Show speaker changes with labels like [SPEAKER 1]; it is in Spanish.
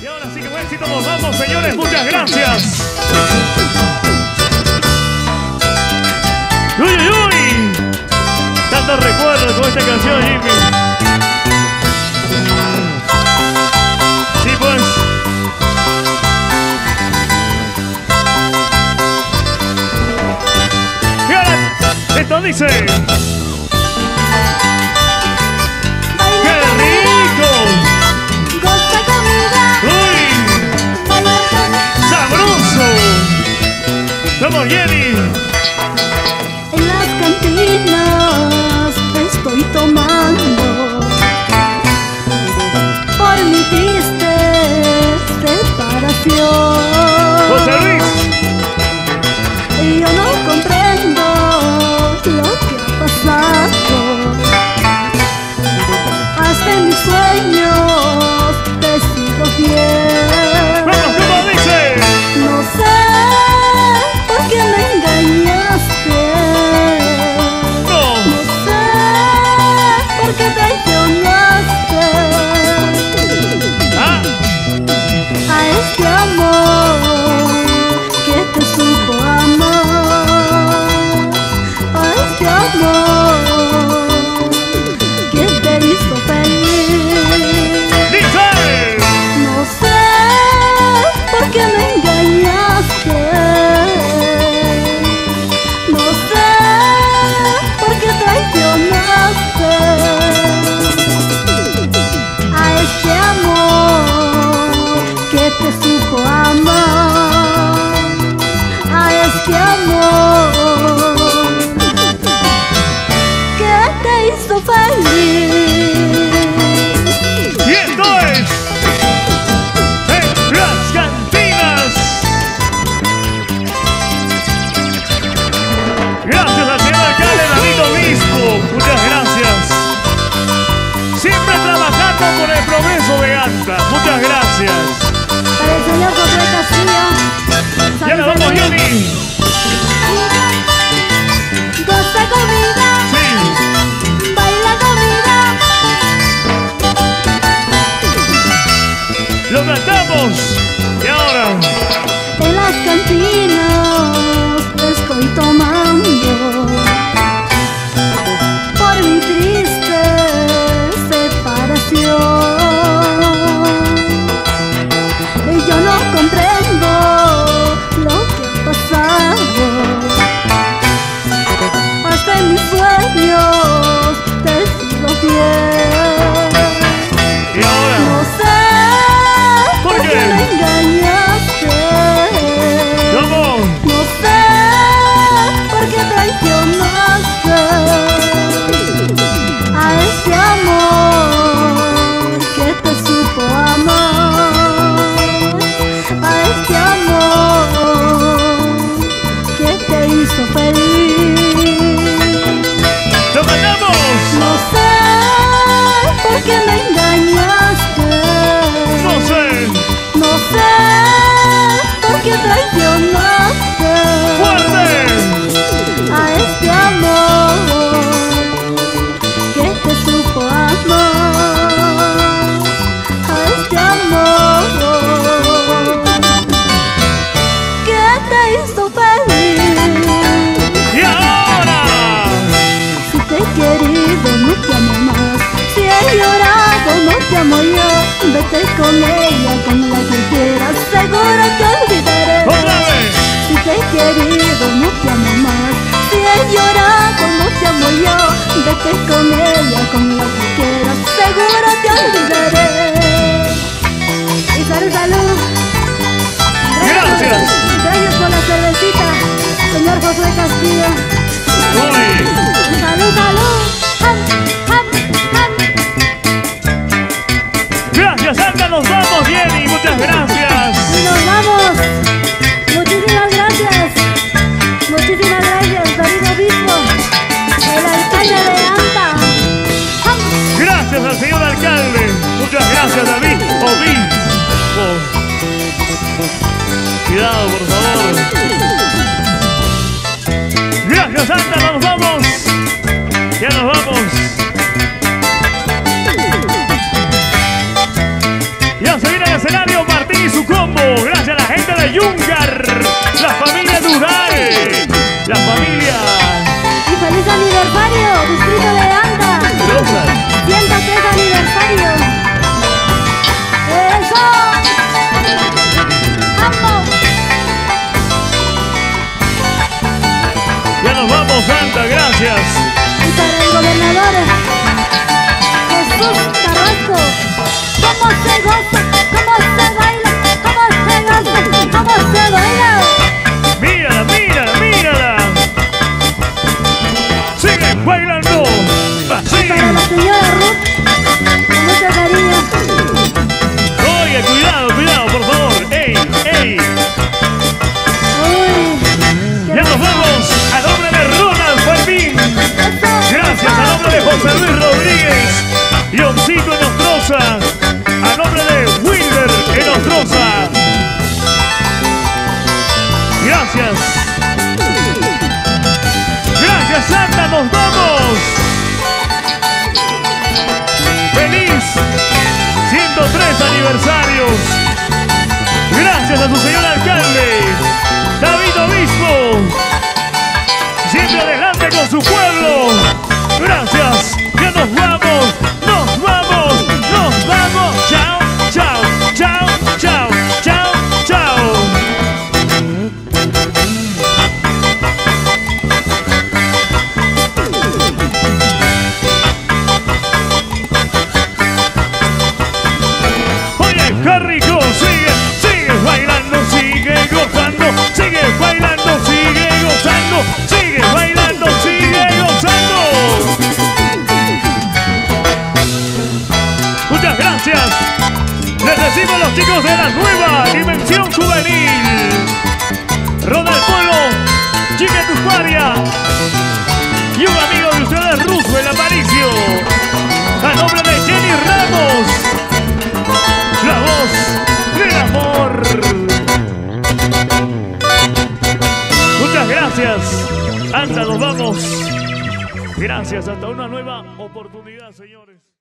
[SPEAKER 1] Y ahora sí que buen éxito nos vamos, señores. Muchas gracias. ¡Uy, uy, uy! Tantos recuerdos con esta canción, Jimmy. Sí, pues. Y ahora, esto dice... ¡Qué rico!
[SPEAKER 2] Goza comida.
[SPEAKER 1] ¡Uy! ¡Sabroso! ¡Vamos, Jenny!
[SPEAKER 2] En las cantinas estoy tomando por mi triste separación.
[SPEAKER 1] ¡José Luis!
[SPEAKER 2] Y yo no comprendo lo que ha pasado. Hasta en mis sueños te sigo fiel.
[SPEAKER 1] ¡Vamos, como dice!
[SPEAKER 2] No sé por qué me engañaste.
[SPEAKER 1] ¡No!
[SPEAKER 2] No sé por qué traicionaste
[SPEAKER 1] ¡Ah!
[SPEAKER 2] a este amor que te supo amar, a este amor que te hizo feliz.
[SPEAKER 1] ¡Dice!
[SPEAKER 2] No sé por qué me engañaste. No sé por qué traicionaste a este amor que te supo amar, a este amor que te hizo feliz.
[SPEAKER 1] Y esto es... ¡En las cantinas! Gracias al señor alcalde David Obispo. Muchas gracias. Siempre trabajando por el progreso de Anta. Muchas gracias.
[SPEAKER 2] Para el señor José Castillo.
[SPEAKER 1] Ya nos vamos, Johnny.
[SPEAKER 2] Goza comida,
[SPEAKER 1] Sí.
[SPEAKER 2] baila comida.
[SPEAKER 1] Lo cantamos. Y ahora...
[SPEAKER 2] En las cantinas estoy tomando por mi triste separación. Y yo no comprendo lo que ha pasado. Hasta en mis sueños te sigo fiel.
[SPEAKER 1] Y ahora...
[SPEAKER 2] No sé
[SPEAKER 1] ¿Por
[SPEAKER 2] por
[SPEAKER 1] qué?
[SPEAKER 2] qué me engañaste.
[SPEAKER 1] ¿Cómo?
[SPEAKER 2] No sé por qué traicionaste a este amor que te supo amar, a este amor que te hizo feliz.
[SPEAKER 1] ¡Lo cantamos!
[SPEAKER 2] No sé por qué me engañaste.
[SPEAKER 1] No sé.
[SPEAKER 2] No sé por qué traicionaste
[SPEAKER 1] ¡Fuerte!
[SPEAKER 2] a este amor que te supo amar, a este amor que te hizo feliz.
[SPEAKER 1] Y ahora...
[SPEAKER 2] Si te he querido no te amo más, si he llorado no te amo yo. Vete con ella, con la que quieras, seguro te olvidaré.
[SPEAKER 1] ¡Otra vez!
[SPEAKER 2] Si te he querido no te amo más, si he llorado no te amo yo. Vete con ella, con la que quieras, seguro te olvidaré. Y salud, salud.
[SPEAKER 1] Gracias.
[SPEAKER 2] Gracias por la cervecita, señor José Castillo.
[SPEAKER 1] ¡Uy!
[SPEAKER 2] Salud, salud. Ham, ham, ham.
[SPEAKER 1] Gracias, Anta. Nos vamos, Jenny. Muchas gracias.
[SPEAKER 2] Y nos vamos. Muchísimas gracias. Muchísimas gracias, David Obispo, el alcalde de Anta. ¡Ham!
[SPEAKER 1] Gracias al señor alcalde. Muchas gracias, David Obispo. Cuidado, por favor. Gracias, Anta. Nos vamos. Ya nos vamos. Ya se viene Eladio Martín y su combo. Gracias a la gente de Yungar, la familia Dural, la familia...
[SPEAKER 2] Y feliz aniversario, distrito de Anda.
[SPEAKER 1] Rosa.
[SPEAKER 2] 103 aniversario. ¡Eso! ¡Vamos!
[SPEAKER 1] Ya nos vamos, Santa, gracias.
[SPEAKER 2] Y para el gobernador Jesús Carrasco. ¿Cómo se goza? ¿Cómo se baila? ¿Cómo se goza? ¿Cómo se baila?
[SPEAKER 1] Mírala, mírala, mírala. Siguen bailando. Así.
[SPEAKER 2] Para la señora Ruth, con mucho cariño.
[SPEAKER 1] Oye, cuidado, cuidado, por favor. ¡Ey, ey!
[SPEAKER 2] Uy,
[SPEAKER 1] Ya nos vamos. A nombre de Ronald Fermín. Gracias a nombre de José Luis Rodríguez. Yoncito en Ostroza. A nombre de Wilder en Ostroza. Gracias. Gracias, Santa. Nos vamos. Feliz 103 aniversarios. Gracias a su señor alcalde, David Obispo. Siempre adelante con su pueblo. Gracias. Ya nos vamos. Nos vamos. Nos vamos. Chao, chao, chao, chao, chao, chao. Oye, qué rico. Sigue, sigue bailando, sigue gozando. Sigue bailando, sigue gozando. Sigue bailando, sigue gozando. Muchas gracias. Les decimos a los chicos de la nueva dimensión juvenil. Ronald Polo, Chica Tusparia y un amigo de ustedes, Roosevelt Aparicio. A nombre de Jenny Ramos, la voz del amor. Muchas gracias. Anda, nos vamos. Gracias, hasta una nueva oportunidad, señores.